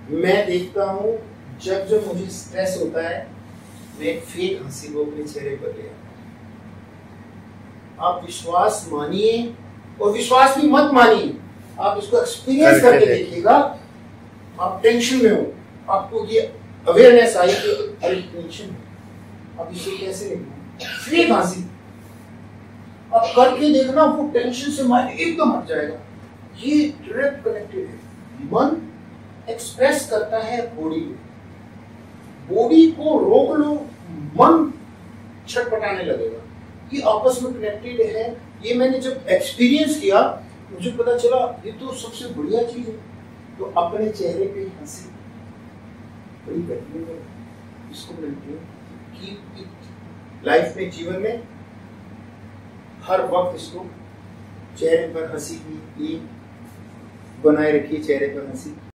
मैं देखता हूँ जब जब मुझे स्ट्रेस होता है, मैं एक फेक हंसी को अपने चेहरे पर ले आता हूँ। आप विश्वास मानिए और विश्वास भी मत मानिए, आप इसको एक्सपीरियंस करके देखिएगा। आप टेंशन में हो, आपको ये अवेयरनेस आई कि अरे टेंशन है, अब इसे कैसे लेना, फेक हंसी आप करके देखना, वो टेंशन से माइंड एकदम हट जाएगा। ये डायरेक्ट कनेक्टेड है। मन एक्सप्रेस करता है बॉडी में, बॉडी को रोक लो, मन छटपटाने लगेगा। ये आपस में कनेक्टेड है। ये मैंने जब एक्सपीरियंस किया, मुझे पता चला ये तो सबसे बढ़िया चीज है। तो अपने चेहरे पे हंसी बड़ी बेहतरीन है, इसको मिलती है कि लाइफ में, जीवन में हर वक्त इसको चेहरे पर हंसी की बनाए रखिए, चेहरे पर हंसी।